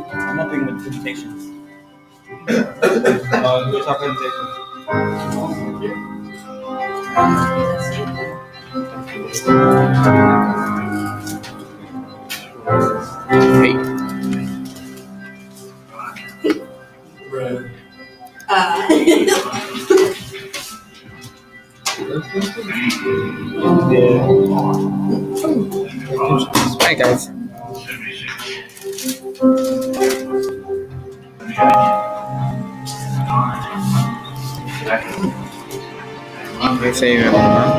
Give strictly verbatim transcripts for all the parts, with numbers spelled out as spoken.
I'm helping with presentations. uh, who's our presentation? Hey. Uh. Hi guys. Let's say you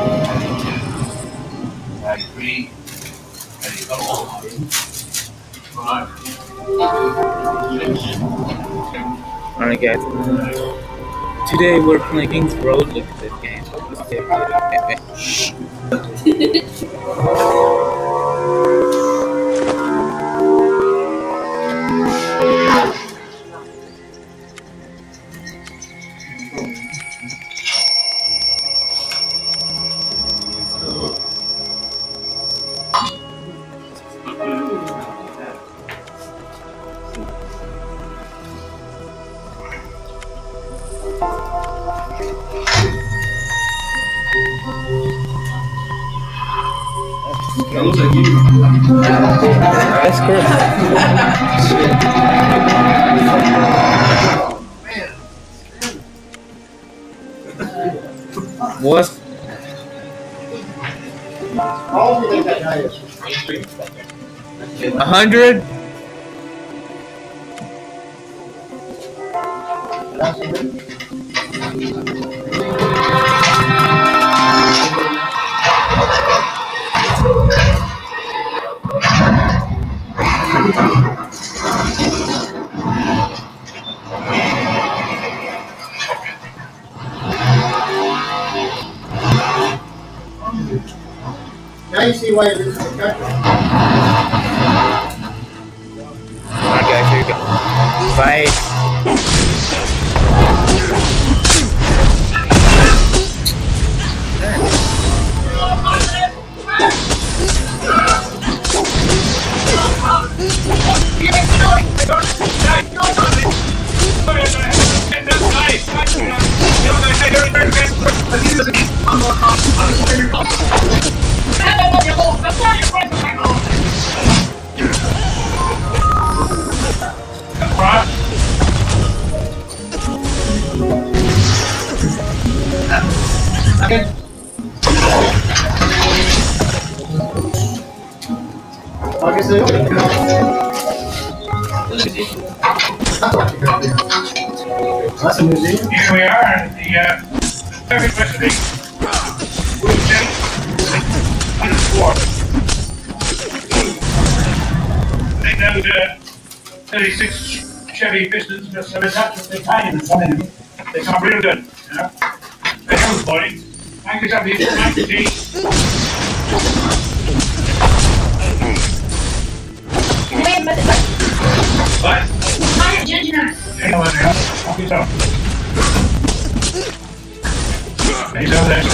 Alright guys, today we're playing KingsRoad. Look at this game. Shh. That's correct. What? A hundred? Now you see why it is the country. Alright guys, here we go. Fight. That's a museum. Here we are at the uh, third University. They know the thirty-six Chevy Pistons, but so it's absolutely tiny in some of them. They come real good, you know. They're good boy. Thank you, somebody. Thank you, G. What? I'm judging her. Hang on there. Help yourself. He's over there.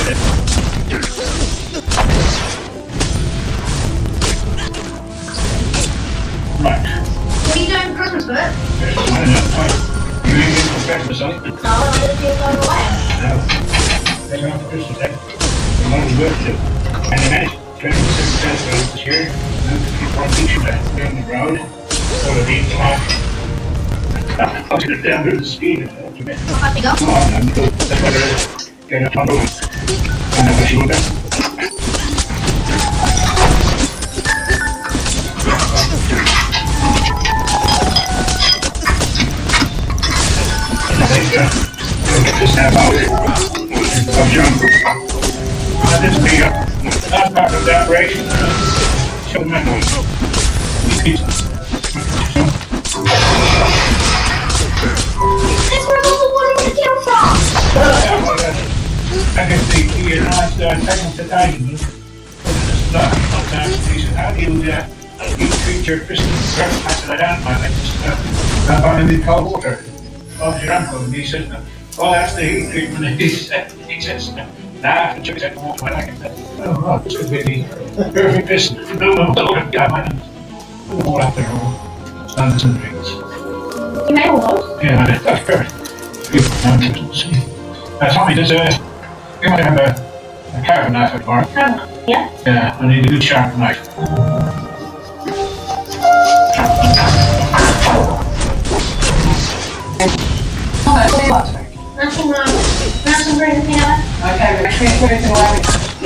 Right. What are you doing for Christmas, Bert? I don't know. You ain't getting for Christmas, son? No, I'm just going to go away. No. They're going for Christmas, eh? They want to work too. And they managed. twenty-six cents this year. From each of them down the road. Sort of each time. I'll get it down to the speed. I'll have to go. Oh, I'm good. That's what it is. Get up on the road. And then we'll see what that. This half hour. I'll jump. Now this be uh, not part of that race. Show them that. That's where all the water was came from. I can see you and I started taking the time. He said, how do you, uh, you treat your Christmas present? I said, I don't mind. I just uh, wrap on him in cold water. Oh, your uncle. And he said, well, that's the heat treatment. And he said, he says, nah, the chicken said, oh, I like it. Oh, right, this could be the perfect Christmas. No, no, no, yeah, my name. All after all, standards and drinks. You made all those? Yeah, I did. That's perfect. Beautiful. Now, let's see. Uh, Tommy, there's a. You might have a, a carving knife at bar. Carving, yeah? Yeah, I need a good sharp knife. Okay, what? Nothing wrong. Nothing for anything else? Okay, we're transfer everything away.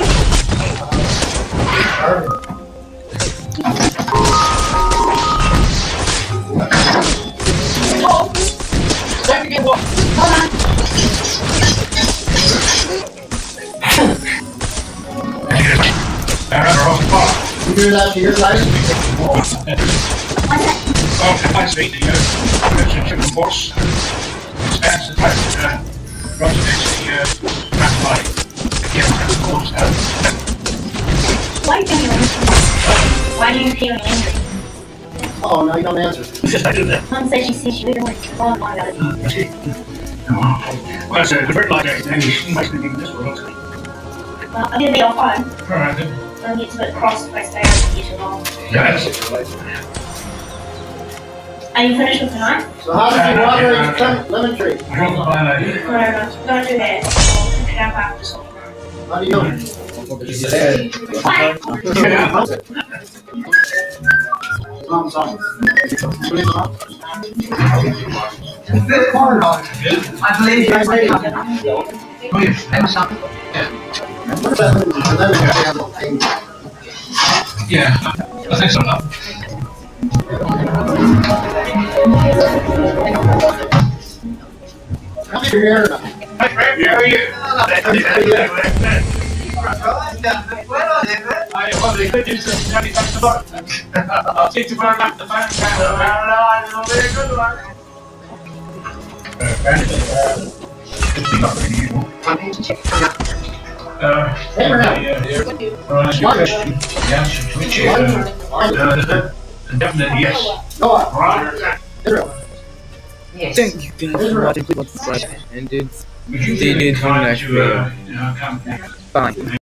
Don't forget what? Hold on. You do that to your guys? What's that? Oh, I see. The uh, chicken boss expands the type of uh, right next to the uh, back line. Yeah, of course. Why are you feeling angry? Why are you feeling angry? Oh, no, you don't answer. Just I did that. Mom said she sees you even when she's on about it. Well, it's a bit like that. And he makes me think this world. Well, I'm gonna be on phone. Alright then. I'm gonna get to put cross by stairs and get you along. Yeah, that's it. Are you finished with tonight? So how did you water your lemon- lemon tree? I don't know how that is. No, no, no. Don't do that. I'll pick it up after school. How do you do it? Mom, son. I believe you agree. Oh, yeah. Emerson. What's that lemon tree? Yeah, I think so. Come here. Hey, Greg, how are you? I probably could use some seventy bucks a month. I'll take you for a lap the phone camera. I don't know, I know, very good one. Uh, Hey, Brad. yeah. Well, that's your question. Yes, which is, uh, definitely yes. Go on. Right. Israel. Yes. Thank you guys for watching. Please subscribe. And it's Would you They did try come back to, for uh, you know, come fine.